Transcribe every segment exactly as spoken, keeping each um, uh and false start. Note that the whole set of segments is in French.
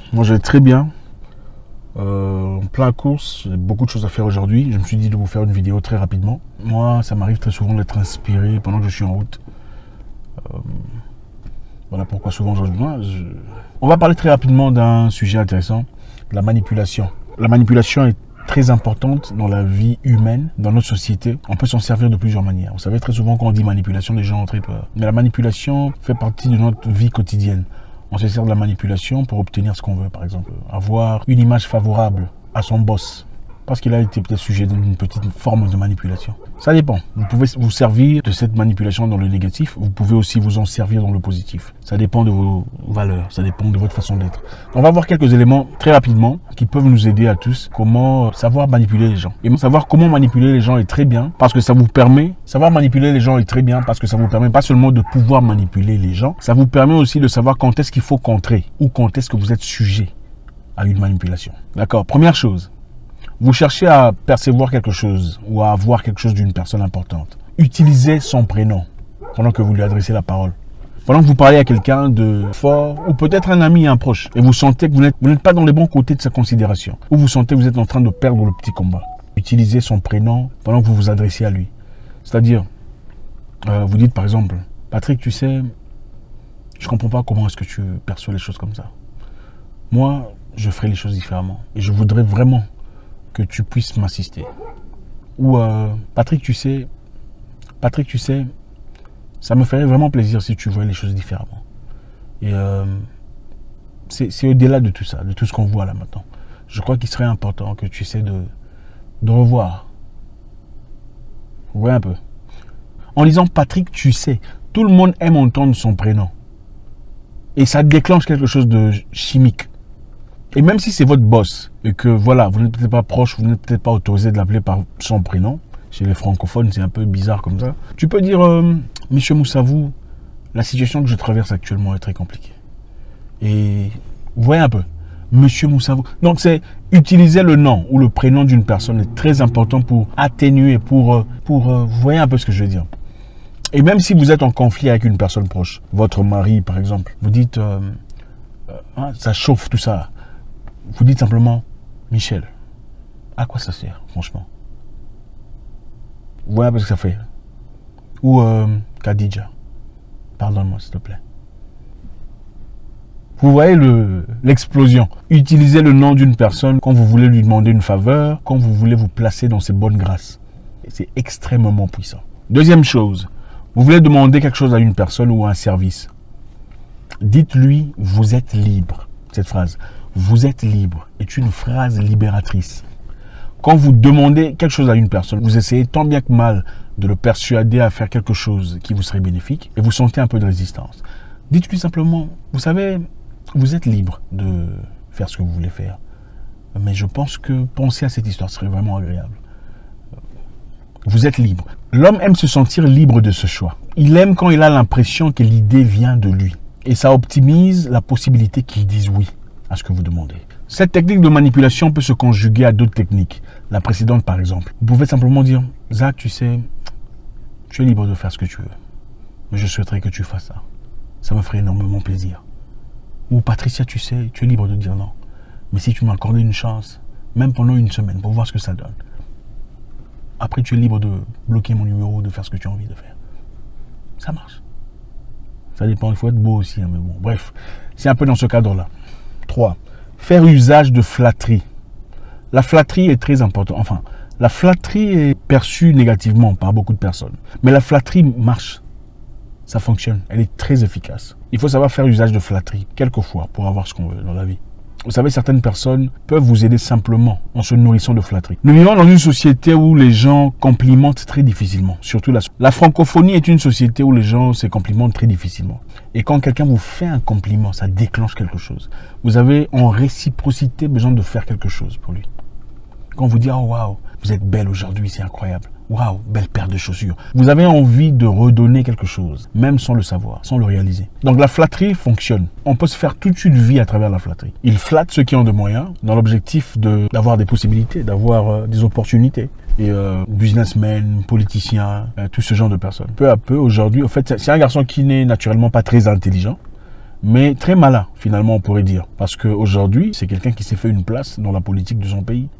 Moi, je vais très bien. Euh, en plein course, j'ai beaucoup de choses à faire aujourd'hui. Je me suis dit de vous faire une vidéo très rapidement. Moi, ça m'arrive très souvent d'être inspiré pendant que je suis en route. Euh, voilà pourquoi souvent je... je... On va parler très rapidement d'un sujet intéressant, la manipulation. La manipulation est très importante dans la vie humaine, dans notre société. On peut s'en servir de plusieurs manières. Vous savez, très souvent quand on dit manipulation, les gens ont très peur. Mais la manipulation fait partie de notre vie quotidienne. On se sert de la manipulation pour obtenir ce qu'on veut, par exemple. Avoir une image favorable à son boss, parce qu'il a été peut-être sujet d'une petite forme de manipulation. Ça dépend. Vous pouvez vous servir de cette manipulation dans le négatif, vous pouvez aussi vous en servir dans le positif. Ça dépend de vos valeurs, ça dépend de votre façon d'être. On va voir quelques éléments très rapidement qui peuvent nous aider à tous. Comment savoir manipuler les gens. Et savoir comment manipuler les gens est très bien parce que ça vous permet, savoir manipuler les gens est très bien parce que ça vous permet pas seulement de pouvoir manipuler les gens, ça vous permet aussi de savoir quand est-ce qu'il faut contrer ou quand est-ce que vous êtes sujet à une manipulation. D'accord. Première chose. Vous cherchez à percevoir quelque chose ou à avoir quelque chose d'une personne importante. Utilisez son prénom pendant que vous lui adressez la parole. Pendant que vous parlez à quelqu'un de fort ou peut-être un ami, un proche, et vous sentez que vous n'êtes pas dans les bons côtés de sa considération, ou vous sentez que vous êtes en train de perdre le petit combat. Utilisez son prénom pendant que vous vous adressez à lui. C'est-à-dire, euh, vous dites par exemple, Patrick, tu sais, je ne comprends pas comment est-ce que tu perçois les choses comme ça. Moi, je ferai les choses différemment. Et je voudrais vraiment que tu puisses m'assister. Ou euh, Patrick, tu sais, Patrick, tu sais, ça me ferait vraiment plaisir si tu voyais les choses différemment. Et euh, c'est au-delà de tout ça, de tout ce qu'on voit là maintenant. Je crois qu'il serait important que tu essaies de, de revoir. Vous voyez un peu. En disant Patrick, tu sais, tout le monde aime entendre son prénom. Et ça déclenche quelque chose de chimique. Et même si c'est votre boss et que voilà, vous n'êtes peut-être pas proche, vous n'êtes peut-être pas autorisé de l'appeler par son prénom, chez les francophones c'est un peu bizarre comme ça, tu peux dire euh, Monsieur Moussavou, la situation que je traverse actuellement est très compliquée. Et vous voyez un peu, Monsieur Moussavou. Donc c'est utiliser le nom ou le prénom d'une personne est très important pour atténuer, pour, pour euh, vous voyez un peu ce que je veux dire. Et même si vous êtes en conflit avec une personne proche, votre mari par exemple, vous dites euh, euh, hein, ça chauffe tout ça. Vous dites simplement, Michel, à quoi ça sert, franchement? Voilà ce que ça fait. Ou euh, Khadija, pardonne-moi s'il te plaît. Vous voyez l'explosion. Utilisez le nom d'une personne quand vous voulez lui demander une faveur, quand vous voulez vous placer dans ses bonnes grâces. C'est extrêmement puissant. Deuxième chose, vous voulez demander quelque chose à une personne ou à un service. Dites-lui, vous êtes libre. Cette phrase. Vous êtes libre est une phrase libératrice. Quand vous demandez quelque chose à une personne, vous essayez tant bien que mal de le persuader à faire quelque chose qui vous serait bénéfique et vous sentez un peu de résistance. Dites-lui simplement, vous savez, vous êtes libre de faire ce que vous voulez faire. Mais je pense que penser à cette histoire serait vraiment agréable. Vous êtes libre. L'homme aime se sentir libre de ce choix. Il aime quand il a l'impression que l'idée vient de lui. Et ça optimise la possibilité qu'il dise oui à ce que vous demandez. Cette technique de manipulation peut se conjuguer à d'autres techniques. La précédente, par exemple. Vous pouvez simplement dire, Zach, tu sais, tu es libre de faire ce que tu veux. Mais je souhaiterais que tu fasses ça. Ça me ferait énormément plaisir. Ou Patricia, tu sais, tu es libre de dire non. Mais si tu m'accordais une chance, même pendant une semaine, pour voir ce que ça donne. Après, tu es libre de bloquer mon numéro, de faire ce que tu as envie de faire. Ça marche. Ça dépend, il faut être beau aussi. Hein, mais bon, bref, c'est un peu dans ce cadre-là. trois. Faire usage de flatterie. La flatterie est très importante. Enfin, la flatterie est perçue négativement par beaucoup de personnes. Mais la flatterie marche. Ça fonctionne. Elle est très efficace. Il faut savoir faire usage de flatterie, quelquefois, pour avoir ce qu'on veut dans la vie. Vous savez, certaines personnes peuvent vous aider simplement en se nourrissant de flatterie. Nous vivons dans une société où les gens complimentent très difficilement. Surtout la, la francophonie est une société où les gens se complimentent très difficilement. Et quand quelqu'un vous fait un compliment, ça déclenche quelque chose. Vous avez en réciprocité besoin de faire quelque chose pour lui. Quand vous dites « Oh waouh, vous êtes belle aujourd'hui, c'est incroyable. Waouh, belle paire de chaussures. » Vous avez envie de redonner quelque chose, même sans le savoir, sans le réaliser. Donc la flatterie fonctionne. On peut se faire toute une vie à travers la flatterie. Il flatte ceux qui ont de moyens dans l'objectif d'avoir des possibilités, d'avoir euh, des opportunités. Et euh, businessmen, politiciens, euh, tout ce genre de personnes. Peu à peu, aujourd'hui, en fait, c'est un garçon qui n'est naturellement pas très intelligent. mais très malin, finalement, on pourrait dire. Parce qu'aujourd'hui, c'est quelqu'un qui s'est fait une place dans la politique de son pays.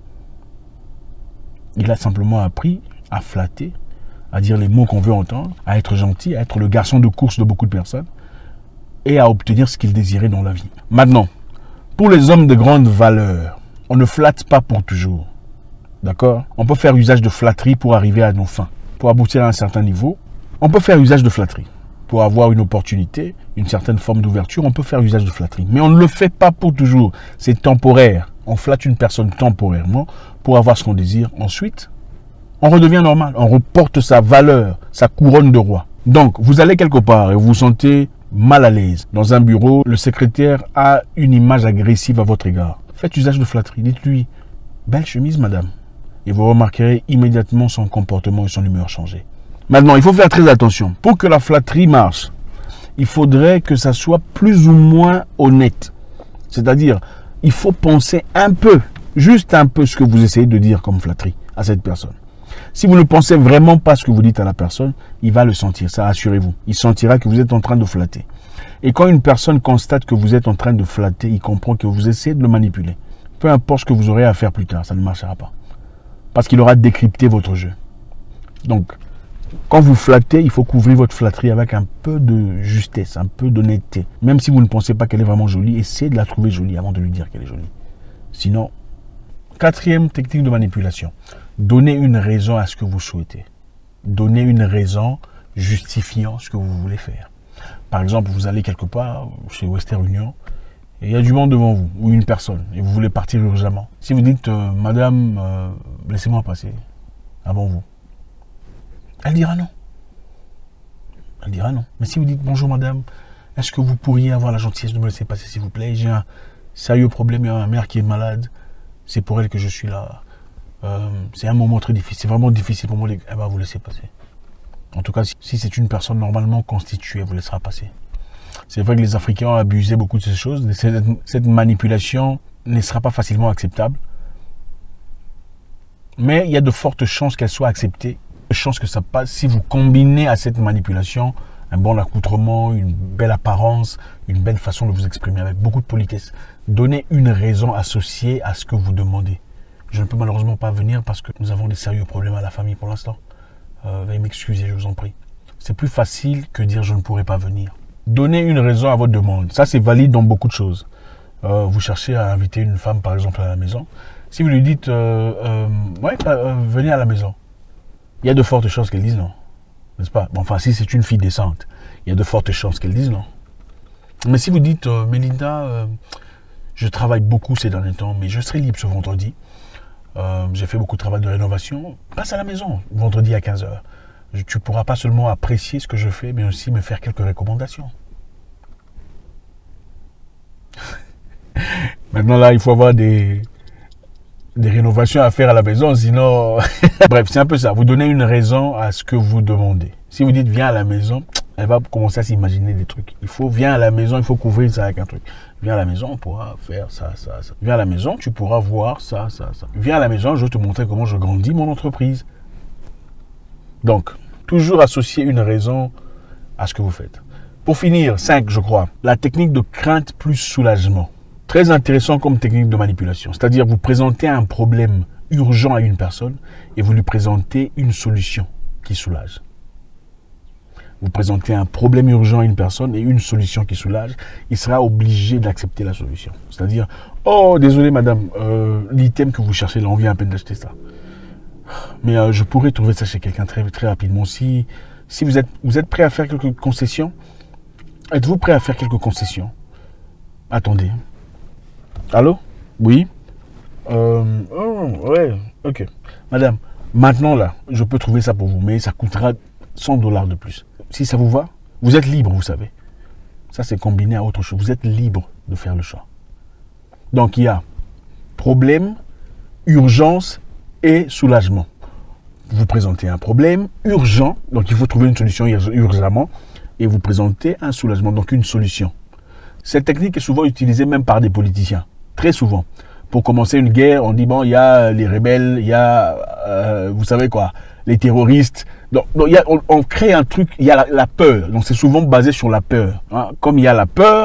Il a simplement appris à flatter, à dire les mots qu'on veut entendre, à être gentil, à être le garçon de course de beaucoup de personnes et à obtenir ce qu'il désirait dans la vie. Maintenant, pour les hommes de grande valeur, on ne flatte pas pour toujours. D'accord? On peut faire usage de flatterie pour arriver à nos fins. Pour aboutir à un certain niveau, on peut faire usage de flatterie. Pour avoir une opportunité, une certaine forme d'ouverture, on peut faire usage de flatterie. Mais on ne le fait pas pour toujours. C'est temporaire. On flatte une personne temporairement pour avoir ce qu'on désire. Ensuite, on redevient normal. On reporte sa valeur, sa couronne de roi. Donc, vous allez quelque part et vous vous sentez mal à l'aise. Dans un bureau, le secrétaire a une image agressive à votre égard. Faites usage de flatterie. Dites-lui, belle chemise, madame. Et vous remarquerez immédiatement son comportement et son humeur changer. Maintenant, il faut faire très attention. Pour que la flatterie marche, il faudrait que ça soit plus ou moins honnête. C'est-à-dire, il faut penser un peu, juste un peu ce que vous essayez de dire comme flatterie à cette personne. Si vous ne pensez vraiment pas ce que vous dites à la personne, il va le sentir, ça assurez-vous. Il sentira que vous êtes en train de flatter. Et quand une personne constate que vous êtes en train de flatter, il comprend que vous essayez de le manipuler. Peu importe ce que vous aurez à faire plus tard, ça ne marchera pas. Parce qu'il aura décrypté votre jeu. Donc, quand vous flattez, il faut couvrir votre flatterie avec un peu de justesse, un peu d'honnêteté. Même si vous ne pensez pas qu'elle est vraiment jolie, essayez de la trouver jolie avant de lui dire qu'elle est jolie. Sinon, quatrième technique de manipulation. Donnez une raison à ce que vous souhaitez. Donnez une raison justifiant ce que vous voulez faire. Par exemple, vous allez quelque part, chez Western Union, et il y a du monde devant vous, ou une personne, et vous voulez partir urgemment. Si vous dites, euh, madame, euh, laissez-moi passer avant vous. Elle dira non. Elle dira non. Mais si vous dites, bonjour madame, est-ce que vous pourriez avoir la gentillesse de me laisser passer s'il vous plaît? J'ai un sérieux problème, il y a ma mère qui est malade. C'est pour elle que je suis là. Euh, c'est un moment très difficile. C'est vraiment difficile pour moi. Elle va vous laisser passer. En tout cas, si, si c'est une personne normalement constituée, elle vous laissera passer. C'est vrai que les Africains ont abusé beaucoup de ces choses. Cette, cette manipulation ne sera pas facilement acceptable. Mais il y a de fortes chances qu'elle soit acceptée. Chance que ça passe si vous combinez à cette manipulation un bon accoutrement, une belle apparence, une belle façon de vous exprimer avec beaucoup de politesse. Donnez une raison associée à ce que vous demandez. Je ne peux malheureusement pas venir parce que nous avons des sérieux problèmes à la famille pour l'instant. Euh, veuillez m'excuser, je vous en prie. C'est plus facile que dire je ne pourrai pas venir. Donnez une raison à votre demande. Ça, c'est valide dans beaucoup de choses. Euh, vous cherchez à inviter une femme, par exemple, à la maison. Si vous lui dites, euh, euh, ouais, euh, venez à la maison. Il y a de fortes chances qu'elle dise non. N'est-ce pas? Bon, enfin, si c'est une fille décente, il y a de fortes chances qu'elle dise non. Mais si vous dites, euh, Melinda, euh, je travaille beaucoup ces derniers temps, mais je serai libre ce vendredi. Euh, J'ai fait beaucoup de travail de rénovation. Passe à la maison, vendredi à quinze heures. Tu pourras pas seulement apprécier ce que je fais, mais aussi me faire quelques recommandations. Maintenant, là, il faut avoir des... des rénovations à faire à la maison, sinon... Bref, c'est un peu ça. Vous donnez une raison à ce que vous demandez. Si vous dites, viens à la maison, elle va commencer à s'imaginer des trucs. Il faut, viens à la maison, il faut couvrir ça avec un truc. Viens à la maison, on pourra faire ça, ça, ça. Viens à la maison, tu pourras voir ça, ça, ça. Viens à la maison, je vais te montrer comment je grandis mon entreprise. Donc, toujours associer une raison à ce que vous faites. Pour finir, cinq, je crois, la technique de crainte plus soulagement. Très intéressant comme technique de manipulation. C'est-à-dire, vous présentez un problème urgent à une personne et vous lui présentez une solution qui soulage. Vous présentez un problème urgent à une personne et une solution qui soulage, il sera obligé d'accepter la solution. C'est-à-dire, oh, désolé madame, euh, l'item que vous cherchez, là, on vient à peine d'acheter ça. Mais euh, je pourrais trouver ça chez quelqu'un très, très rapidement. Si, si vous êtes, vous êtes prêt à faire quelques concessions, êtes-vous prêt à faire quelques concessions? Attendez. Allô? Oui? euh, oh, ouais, ok. Madame, maintenant là, je peux trouver ça pour vous, mais ça coûtera cent dollars de plus. Si ça vous va, vous êtes libre, vous savez. Ça, c'est combiné à autre chose. Vous êtes libre de faire le choix. Donc, il y a problème, urgence et soulagement. Vous présentez un problème urgent, donc il faut trouver une solution urgemment, et vous présentez un soulagement, donc une solution. Cette technique est souvent utilisée même par des politiciens, très souvent. Pour commencer une guerre, on dit, bon, il y a les rebelles, il y a, euh, vous savez quoi, les terroristes. Donc, donc il y a, on, on crée un truc, il y a la, la peur. Donc, c'est souvent basé sur la peur. Hein. Comme il y a la peur,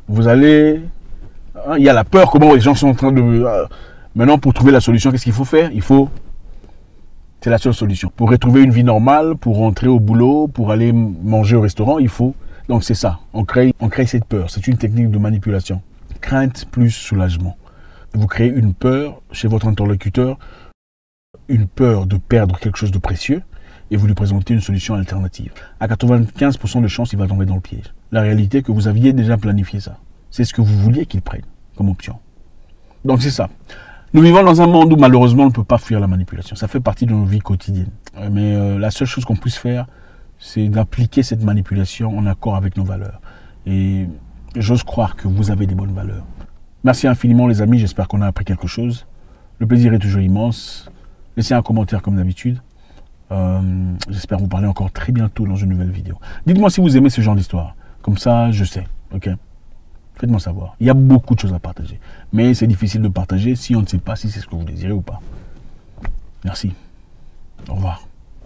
Vous allez... Hein, il y a la peur, comment les gens sont en train de... Euh, maintenant, pour trouver la solution, qu'est-ce qu'il faut faire? Il faut... C'est la seule solution. Pour retrouver une vie normale, pour rentrer au boulot, pour aller manger au restaurant, il faut... Donc c'est ça, on crée, on crée cette peur. C'est une technique de manipulation. Crainte plus soulagement. Vous créez une peur chez votre interlocuteur, une peur de perdre quelque chose de précieux, et vous lui présentez une solution alternative. À quatre-vingt-quinze pour cent de chances, il va tomber dans le piège. La réalité est que vous aviez déjà planifié ça. C'est ce que vous vouliez qu'il prenne comme option. Donc c'est ça. Nous vivons dans un monde où malheureusement on ne peut pas fuir la manipulation. Ça fait partie de nos vies quotidiennes. Mais euh, la seule chose qu'on puisse faire, c'est d'appliquer cette manipulation en accord avec nos valeurs. Et j'ose croire que vous avez des bonnes valeurs. Merci infiniment les amis, j'espère qu'on a appris quelque chose. Le plaisir est toujours immense. Laissez un commentaire comme d'habitude. Euh, j'espère vous parler encore très bientôt dans une nouvelle vidéo. Dites-moi si vous aimez ce genre d'histoire. Comme ça, je sais. Ok? Faites-moi savoir. Il y a beaucoup de choses à partager. Mais c'est difficile de partager si on ne sait pas si c'est ce que vous désirez ou pas. Merci. Au revoir.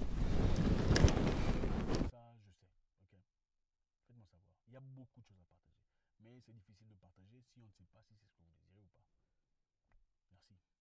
Il y a beaucoup de choses à partager. Mais c'est difficile de partager si on ne sait pas si c'est ce que vous désirez ou pas. Merci.